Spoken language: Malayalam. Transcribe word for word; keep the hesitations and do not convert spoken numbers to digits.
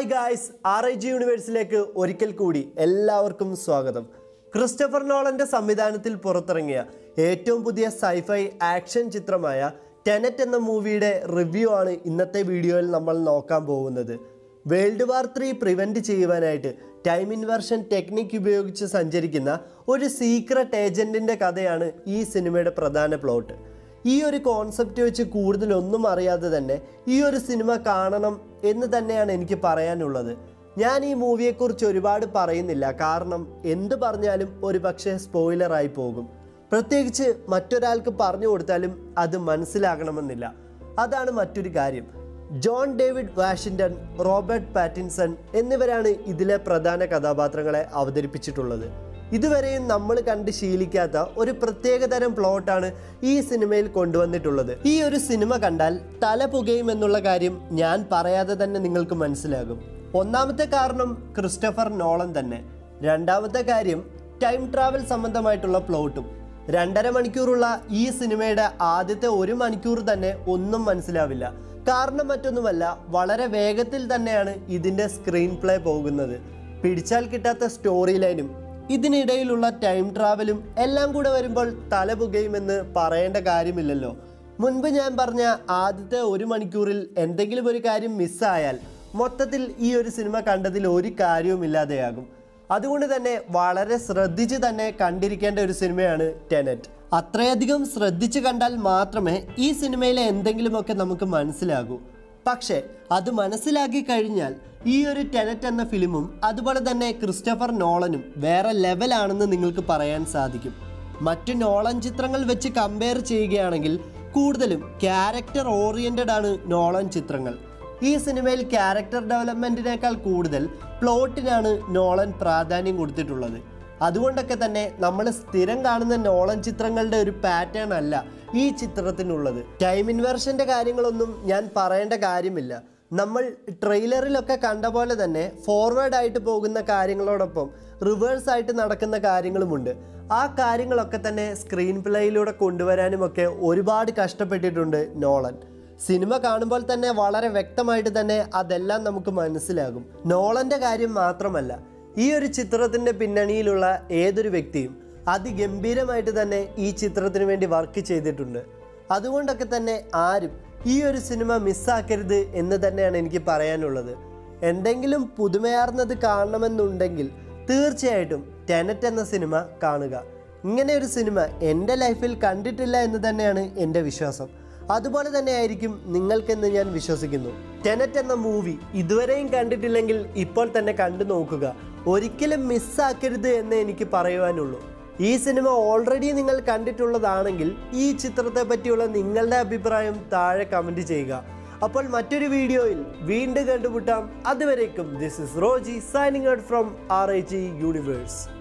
Hi guys, R I G യൂണിവേഴ്സിലേക്ക് ഒരിക്കൽ കൂടി എല്ലാവർക്കും സ്വാഗതം. ക്രിസ്റ്റഫർ നോളന്റെ സംവിധാനത്തിൽ പുറത്തിറങ്ങിയ ഏറ്റവും പുതിയ സൈഫൈ ആക്ഷൻ ചിത്രമായ ടെനറ്റ് എന്ന മൂവിയുടെ റിവ്യൂ ആണ് ഇന്നത്തെ വീഡിയോയിൽ നമ്മൾ നോക്കാൻ പോകുന്നത്. വേൾഡ് വാർ ത്രീ പ്രിവെൻറ്റ് ചെയ്യുവാനായിട്ട് ടൈം ഇൻവേർഷൻ ടെക്നിക്ക് ഉപയോഗിച്ച് സഞ്ചരിക്കുന്ന ഒരു സീക്രട്ട് ഏജൻറ്റിൻ്റെ കഥയാണ് ഈ സിനിമയുടെ പ്രധാന പ്ലോട്ട്. ഈ ഒരു കോൺസെപ്റ്റ് വെച്ച് കൂടുതലൊന്നും അറിയാതെ തന്നെ ഈ ഒരു സിനിമ കാണണം എന്ന് തന്നെയാണ് എനിക്ക് പറയാനുള്ളത്. ഞാൻ ഈ മൂവിയെക്കുറിച്ച് ഒരുപാട് പറയുന്നില്ല, കാരണം എന്ത് പറഞ്ഞാലും ഒരു പക്ഷേ സ്പോയിലറായി പോകും. പ്രത്യേകിച്ച് മറ്റൊരാൾക്ക് പറഞ്ഞു കൊടുത്താലും അത് മനസ്സിലാകണമെന്നില്ല. അതാണ് മറ്റൊരു കാര്യം. John David Washington, Robert Pattinson എന്നിവരാണ് ഇതിലെ പ്രധാന കഥാപാത്രങ്ങളെ അവതരിപ്പിച്ചിട്ടുള്ളത്. ഇതുവരെയും നമ്മൾ കണ്ട് ശീലിക്കാത്ത ഒരു പ്രത്യേകതരം പ്ലോട്ടാണ് ഈ സിനിമയിൽ കൊണ്ടുവന്നിട്ടുള്ളത്. ഈ ഒരു സിനിമ കണ്ടാൽ തല പുകയും എന്നുള്ള കാര്യം ഞാൻ പറയാതെ തന്നെ നിങ്ങൾക്ക് മനസ്സിലാകും. ഒന്നാമത്തെ കാരണം ക്രിസ്റ്റഫർ നോളൻ തന്നെ. രണ്ടാമത്തെ കാര്യം ടൈം ട്രാവൽ സംബന്ധമായിട്ടുള്ള പ്ലോട്ടും. രണ്ടര മണിക്കൂറുള്ള ഈ സിനിമയുടെ ആദ്യത്തെ ഒരു മണിക്കൂർ തന്നെ ഒന്നും മനസ്സിലാവില്ല. കാരണം മറ്റൊന്നുമല്ല, വളരെ വേഗത്തിൽ തന്നെയാണ് ഇതിൻ്റെ സ്ക്രീൻ പ്ലേ പോകുന്നത്. പിടിച്ചാൽ കിട്ടാത്ത സ്റ്റോറി ലൈനും ഇതിനിടയിലുള്ള ടൈം ട്രാവലും എല്ലാം കൂടെ വരുമ്പോൾ തല പുകയുമെന്ന് പറയേണ്ട കാര്യമില്ലല്ലോ. മുൻപ് ഞാൻ പറഞ്ഞ ആദ്യത്തെ ഒരു മണിക്കൂറിൽ എന്തെങ്കിലും ഒരു കാര്യം മിസ്സായാൽ മൊത്തത്തിൽ ഈ ഒരു സിനിമ കണ്ടതിൽ ഒരു കാര്യവുമില്ലാതെയാകും. അതുകൊണ്ട് തന്നെ വളരെ ശ്രദ്ധിച്ച് തന്നെ കണ്ടിരിക്കേണ്ട ഒരു സിനിമയാണ് ടെനറ്റ്. അത്രയധികം ശ്രദ്ധിച്ച് കണ്ടാൽ മാത്രമേ ഈ സിനിമയിലെ എന്തെങ്കിലുമൊക്കെ നമുക്ക് മനസ്സിലാകൂ. പക്ഷേ അത് മനസ്സിലാക്കി കഴിഞ്ഞാൽ ഈ ഒരു ടെനറ്റ് എന്ന ഫിലിമും അതുപോലെ തന്നെ ക്രിസ്റ്റഫർ നോളനും വേറെ ലെവലാണെന്ന് നിങ്ങൾക്ക് പറയാൻ സാധിക്കും. മറ്റു നോളൻ ചിത്രങ്ങൾ വെച്ച് കമ്പയർ ചെയ്യുകയാണെങ്കിൽ കൂടുതലും ക്യാരക്ടർ ഓറിയൻറ്റഡ് ആണ് നോളൻ ചിത്രങ്ങൾ. ഈ സിനിമയിൽ ക്യാരക്ടർ ഡെവലപ്മെൻറ്റിനേക്കാൾ കൂടുതൽ പ്ലോട്ടിനാണ് നോളൻ പ്രാധാന്യം കൊടുത്തിട്ടുള്ളത്. അതുകൊണ്ടൊക്കെ തന്നെ നമ്മൾ സ്ഥിരം കാണുന്ന നോളൻ ചിത്രങ്ങളുടെ ഒരു പാറ്റേൺ അല്ല ഈ ചിത്രത്തിനുള്ളത്. ടൈം ഇൻവേർഷൻ്റെ കാര്യങ്ങളൊന്നും ഞാൻ പറയേണ്ട കാര്യമില്ല. നമ്മൾ ട്രെയിലറിലൊക്കെ കണ്ട പോലെ തന്നെ ഫോർവേഡ് ആയിട്ട് പോകുന്ന കാര്യങ്ങളോടൊപ്പം റിവേഴ്സ് ആയിട്ട് നടക്കുന്ന കാര്യങ്ങളുമുണ്ട്. ആ കാര്യങ്ങളൊക്കെ തന്നെ സ്ക്രീൻ പ്ലേയിലൂടെ കൊണ്ടുവരാനുമൊക്കെ ഒരുപാട് കഷ്ടപ്പെട്ടിട്ടുണ്ട് നോളൻ. സിനിമ കാണുമ്പോൾ തന്നെ വളരെ വ്യക്തമായിട്ട് തന്നെ അതെല്ലാം നമുക്ക് മനസ്സിലാകും. നോളൻ്റെ കാര്യം മാത്രമല്ല, ഈ ഒരു ചിത്രത്തിൻ്റെ പിന്നണിയിലുള്ള ഏതൊരു വ്യക്തിയും അതിഗംഭീരമായിട്ട് തന്നെ ഈ ചിത്രത്തിന് വേണ്ടി വർക്ക് ചെയ്തിട്ടുണ്ട്. അതുകൊണ്ടൊക്കെ തന്നെ ആരും ഈ ഒരു സിനിമ മിസ്സാക്കരുത് എന്ന് തന്നെയാണ് എനിക്ക് പറയാനുള്ളത്. എന്തെങ്കിലും പുതുമയാർന്നത് കാണണമെന്നുണ്ടെങ്കിൽ തീർച്ചയായിട്ടും ടെനറ്റ് എന്ന സിനിമ കാണുക. ഇങ്ങനെ ഒരു സിനിമ എൻ്റെ ലൈഫിൽ കണ്ടിട്ടില്ല എന്ന് തന്നെയാണ് എൻ്റെ വിശ്വാസം. അതുപോലെ തന്നെ ആയിരിക്കും നിങ്ങൾക്കെന്ന് ഞാൻ വിശ്വസിക്കുന്നു. ടെനറ്റ് എന്ന മൂവി ഇതുവരെയും കണ്ടിട്ടില്ലെങ്കിൽ ഇപ്പോൾ തന്നെ കണ്ടു നോക്കുക. ഒരിക്കലും മിസ്സാക്കരുത് എന്ന് എനിക്ക് പറയുവാനുള്ളൂ. ഈ സിനിമ ഓൾറെഡി നിങ്ങൾ കണ്ടിട്ടുള്ളതാണെങ്കിൽ ഈ ചിത്രത്തെ പറ്റിയുള്ള നിങ്ങളുടെ അഭിപ്രായം താഴെ കമൻറ്റ് ചെയ്യുക. അപ്പോൾ മറ്റൊരു വീഡിയോയിൽ വീണ്ടും കണ്ടുമുട്ടാം. അതുവരേക്കും this is Roji signing out from R I G universe.